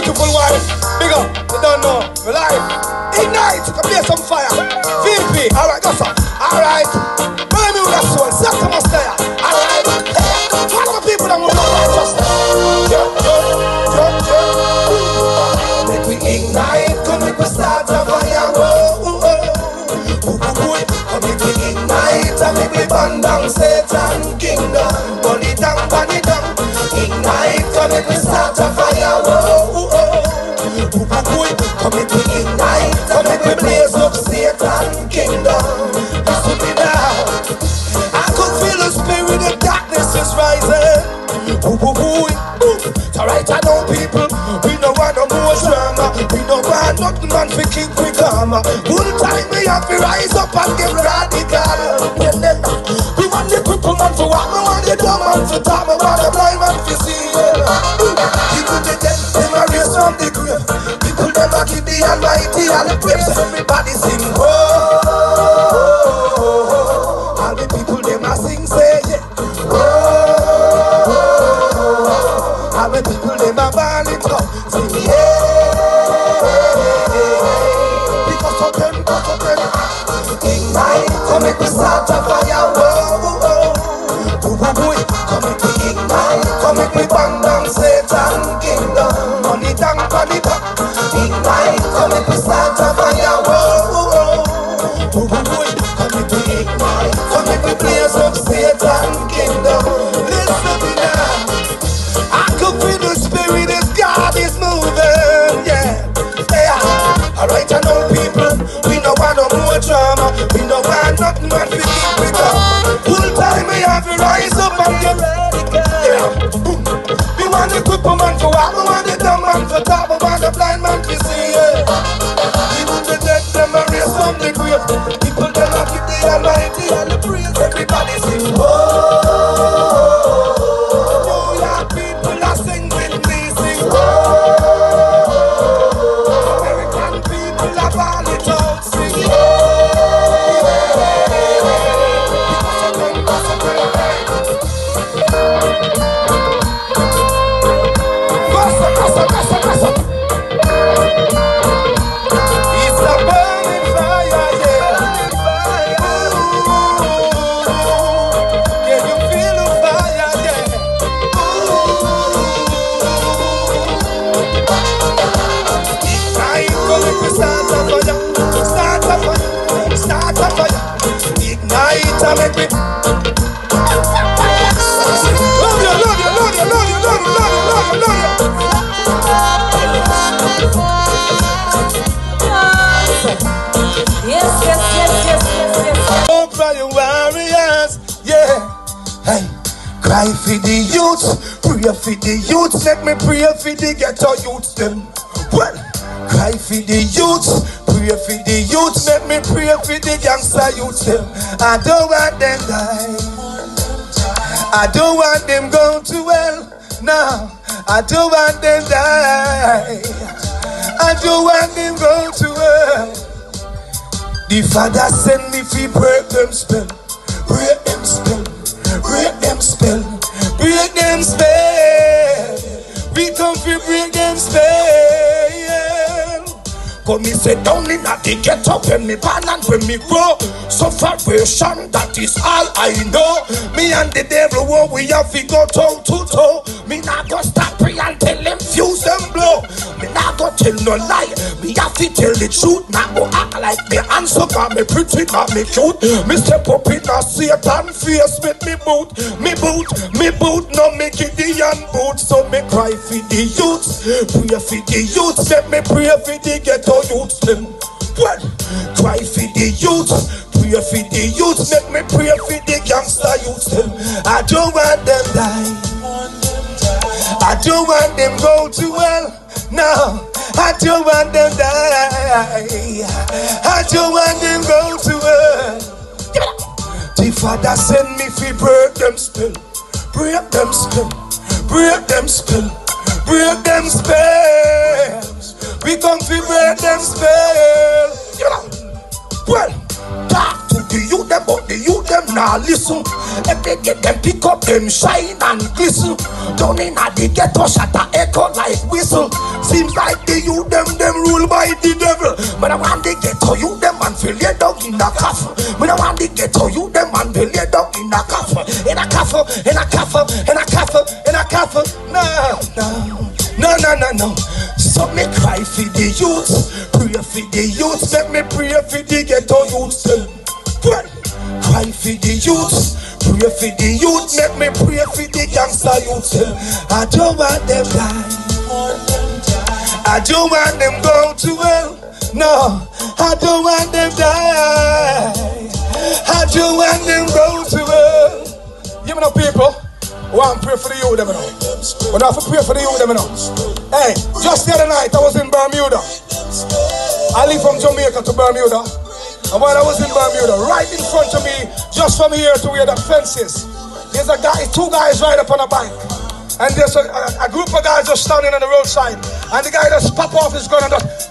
beautiful wife. Big up, you don't know. We're live. Ignite, you can play some fire. VP, alright, that's all. Alright. Burn me with a soul. Septimus there. Alright. All the people that will know righteousness. Make we ignite, come make we start a fire. Come make we ignite, and make we burn down Satan kingdom. Burn it down, burn it down. Ignite, come make we start a fire. Come make we ignite, come make we blaze up Satan kingdom. Listen me now. I could feel the spirit of darkness is rising. So right I know people, we don't want no more drama. We don't want nothing man to keep we calm. Full time we have to rise up and get radical. We want the cripple man to walk, we want the dumb man to talk, we want the blind man to see. People they dead, them a raise from the grave. People them a keep the almighty and the praise. Everybody sing oh. All the people them a sing say yeah. All the people them a ball it up. Sing yeah. Because of them, ignite, come make we start a fire. Come make we ignite, come make we burn down Satan kingdom. Money down, money down. Ignite, come make we start a fire. Come make we ignite, come make we blaze up Satan kingdom. Listen me now. I can feel the spirit of God is moving. Yeah, yeah. Alright, I know people. We don't want no more drama. We don't want nothing but we keep it up. Full time we have to rise up and get ready. Yeah. We want the cripple man to walk. We want the dumb man to talk. We want the blind man to see. Even the dead them a raise from the grave. People them a keep the almighty and the praise. Everybody sing oh. Oh yeah, people are sing with me. Sing oh. American people are ball it out. Sing oh. Cry for the youth, pray for the youth, let me pray for the ghetto youth them. Well, cry for the youth, pray for the youth, let me pray for the gangster youth them. I don't want them die, I don't want them going to hell. No, I don't want them die, I don't want them going to hell. The Father send me to break them spell, break them spell. Break them spell, break them spell. We come to break them spell. Come me sit down in at the ghetto when me born and when me grow. Sufferation, that is all I know. Me and the devil, what we have to go toe to toe. Me not go stop pray and tell them fuse them blow. Me not go tell no lie. Me have to tell the truth. Not go act like me answer, got me pretty, got me cute. Me step up in a Satan face with me boot. Me boot, no me Gideon boot. So me cry for the youths, pray for the youths. Let me pray for the ghetto youths them. Well, cry for the youths, pray for the youths. Let me pray for the gangster youths them. I don't want them die, I don't want them go to hell. No, I don't want them die, I don't want them go to hell. The Father send me fi break them spell, break them spell, break them spell, break them spells. We come fi break them spell. Well, talk to the youth them, but the youth them now listen. If they get them pick up them shine and glisten. Down in the ghetto shut a echo like whistle. Seems like the youth them rule by the devil. But I want to get to you them and feel your dog in the coffin. But I want to get to you them and feel your dog in the coffin. In a coffin, in a coffin, in a coffin, in a coffin. No, no, no, no, no, no. So me cry for the youth, pray for the youth. Let me pray for the ghetto youth. Cry for the youth, pray for the youth. Let me pray for the gangster youth. I don't want them die. I don't want them go to hell. No, I don't want them die. I don't want them go to hell. Give me no people. Want to pray for the youth, them know. But I have to pray for the youth, them know. Hey, just the other night I was in Bermuda. I leave from Jamaica to Bermuda. And while I was in Bermuda, right in front of me, just from here to where the fence is, there's a guy, two guys ride up on a bike. And there's a group of guys just standing on the roadside. And the guy just pop off his gun and just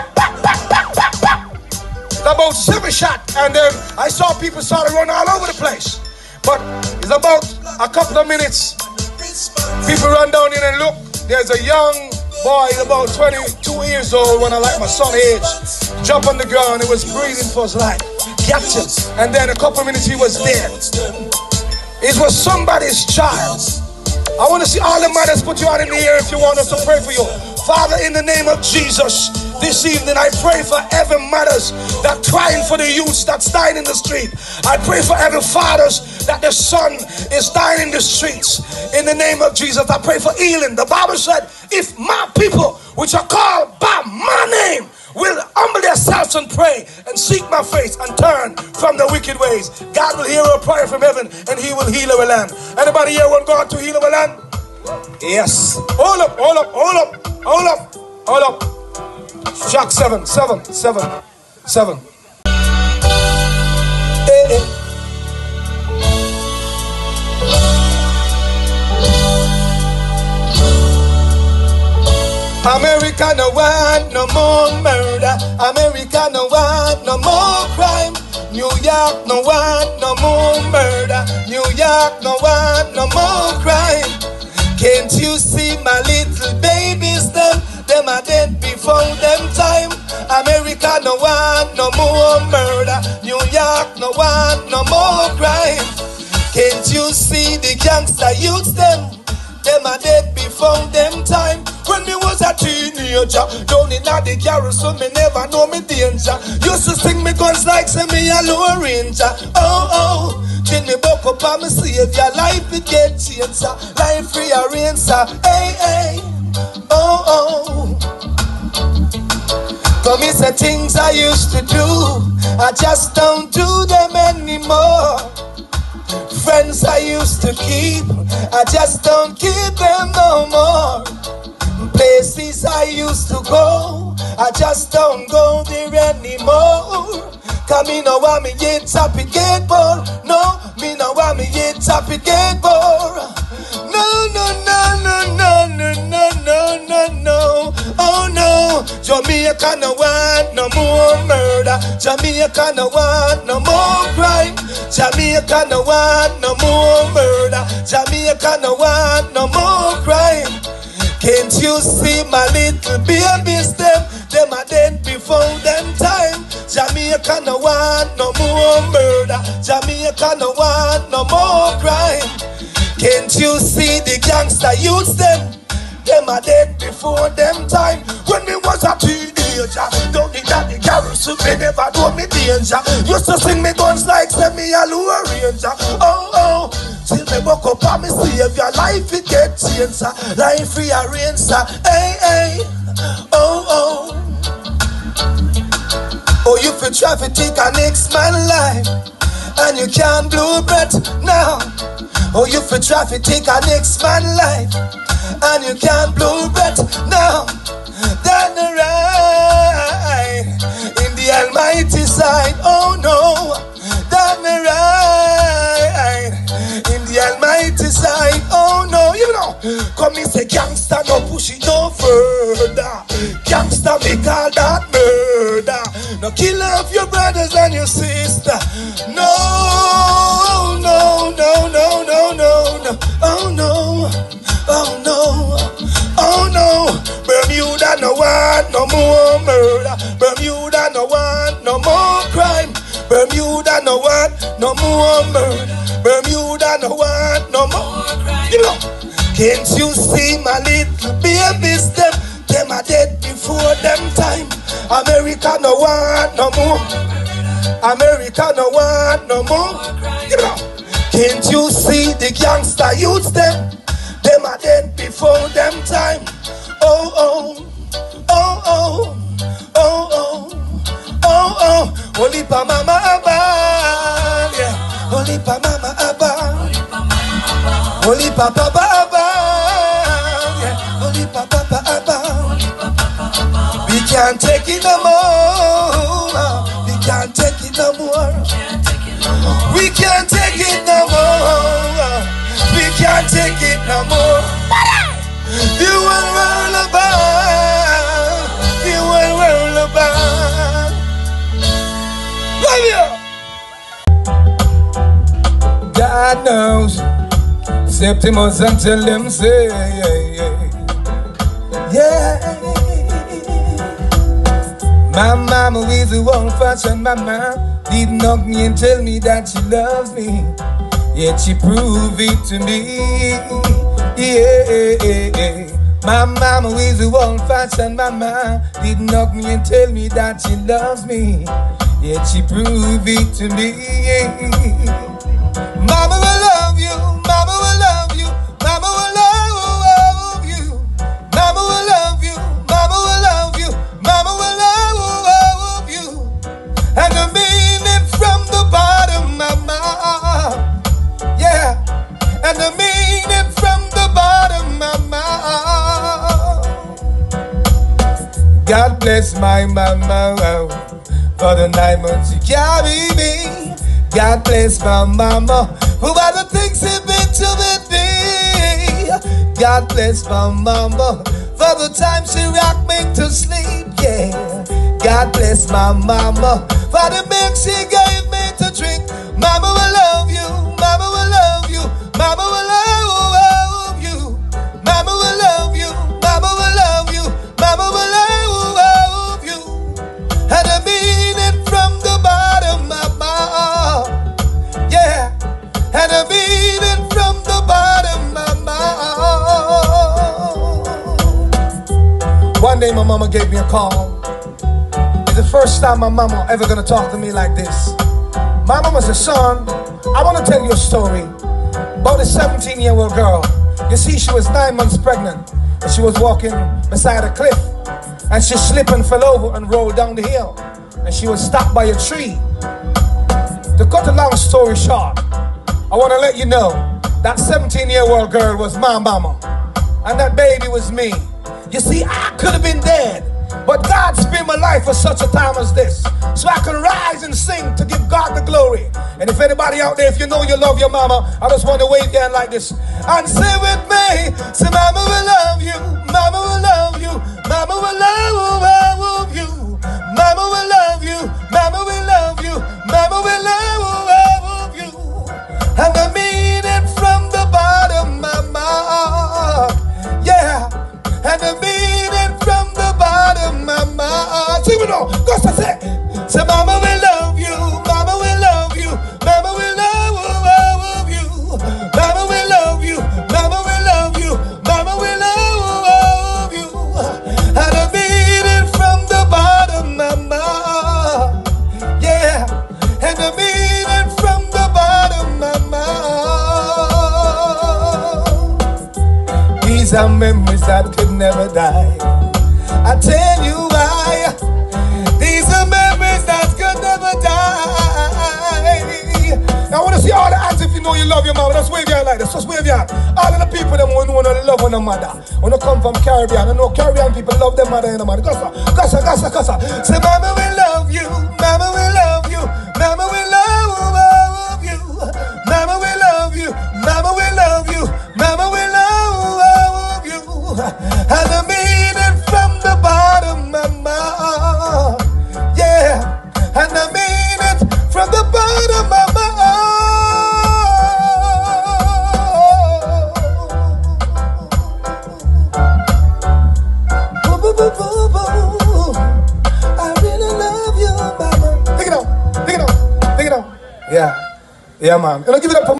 about 7 shots. And then I saw people start to run all over the place. But it's about a couple of minutes. People run down in and look. There's a young boy, about 22 years old, when I like my son age, jump on the ground. He was breathing for his life. Captured. And then a couple of minutes he was dead. It was somebody's child. I want to see all the mothers put your hand in the air if you want us to pray for you. Father, in the name of Jesus, this evening I pray for every mothers that crying for the youths that's dying in the street. I pray for every fathers that their son is dying in the streets. In the name of Jesus, I pray for healing. The Bible said, if my people, which are called by my name, will humble themselves and pray and seek my face and turn from the wicked ways, God will hear our prayer from heaven and he will heal our land. Anybody here want God to heal our land? Yes. Hold up, hold up, hold up, hold up, hold up. Jack 7, 7, 7, 7. Hey, hey. America no want no more murder. America no want no more crime. New York no want no more murder. New York no want no more crime. Can't you see my little babies them are dead before them time. America no want no more murder. New York no want no more crime. Can't you see the gangster youths them are dead before them time. When me was a teenager, down in the garrison, me never know me danger. Used to sing me guns like say me a low ranger. Oh, oh, till me buck up and me save your life, it get changed. Life rearrange, hey, hey, oh, oh. Come me say things I used to do, I just don't do them anymore. Friends I used to keep, I just don't keep them no more. Places I used to go, I just don't go there anymore. Cause me no want me get happy get bored. No, me no want me get happy get bored. No, no, no, no, no, no, no, no, no, no. Oh no, Jamaica no want no more murder. Jamaica no want no more crime. Jamaica no want no more murder. Jamaica no want no more crime. Can't you see my little babies them are dead before them time. Jamaica no want no more murder. Jamaica no want no more crime. Can't you see the gangster youths them are dead before them time. When me was a teenager, don't need that the garrison, me never know me danger. Used to sing me guns like say me a low ranger. Oh, oh, till me buck up and me save your life, it get changed. Life rearrange, hey, hey, oh, oh. Oh, you for traffic take a next man life, and you can't blow breath now. Oh, you for traffic take a next man life, and you can't blow breath now. Down the right in the almighty side, oh no. Down the right in the almighty side, oh no. You know, come and say gangster, no push it no further. Gangster make all that murder. No kill off your brothers and your sister. No, no, no, no, no, no, no. Oh no, oh no, oh no. Bermuda no want no more murder. Bermuda no want no more crime. Bermuda no want no more murder. Bermuda no want no more crime. You know, can't you see my little babies? Them are dead before them time. America no want no more. America no want no more. You know, can't you see the gangster youths them? Them are dead before them time. Oh oh, oh oh, oh oh, oh oh. Holy pa mama abba, yeah. Holy pa mama abba, holy pa papa abba, yeah. Holy pa papa abba. We can't take it no more. We can't take it no more. We can't take it no more. We can't take it no more. You will roll about. You will roll about. Love you. God knows. Septimus and tell them say, yeah. My mama is the old-fashioned mama. Didn't hug me and tell me that she loves me. Yet she proved it to me. Yeah. My mama is a old-fashioned mama. Didn't hug me and tell me that she loves me. Yet she proved it to me. Mama will love you. Mama will love you. Mama will love you. Mama will love you. Mama will love you. Mama will love you. And I mean it from the bottom of my heart. Yeah, and I mean it from the bottom of my heart. God bless my mama for the 9 months she carried me. God bless my mama who had the things she been to with me. God bless my mama for the time she rocked me to sleep. Yeah, God bless my mama for the milk she gave me to drink. Mama will love you. Mama will love you. Mama will love you. Mama will love you. Mama will love you. Mama will love you. And I mean it from the bottom of my heart. Yeah. And I mean it from the bottom of my heart. One day my mama gave me a call. It's the first time my mama ever gonna talk to me like this. My mama said, son, I want to tell you a story about a 17-year-old girl. You see, she was 9 months pregnant, and she was walking beside a cliff, and she slipped and fell over and rolled down the hill, and she was stopped by a tree. To cut a long story short, I want to let you know that 17-year-old girl was my mama, and that baby was me. You see, I could have been dead, but God spared my life for such a time as this, so I can rise and sing to give God the glory. And if anybody out there, if you know you love your mama, I just want to wave down like this and say with me, say mama will love you, mama will love you, mama will love you, mama will love you, mama will love you, mama will love you. And I mean it from the bottom of my heart. Yeah, and I mean it from the bottom of my heart. See, we know, go say, say mama will love you, mama will love you, mama will love you, mama will love you, mama will love you, mama will love you. And I mean it from the bottom of my heart. Yeah, and I mean it from the bottom of my heart. These are memories that could never die. I tell you why. These are memories that could never die. Now I want to see all the hands if you know you love your mama. Just wave your hand like this. Just wave your hand. All of the people that want to love on their mother. When they come from Caribbean, I know Caribbean people love their mother and their mother. Gossa, gossa, gossa, gossa. Say mama will love you. Mama will love you. Mama will love you. Mama will love you. Mama will love you. Mama will love you. And I mean it from the bottom of my heart. Yeah, and I mean it from the bottom of my heart. boo, boo. I really love you, mama. Take it on, take it on, take it on. Yeah, yeah, man. And I'll give it up for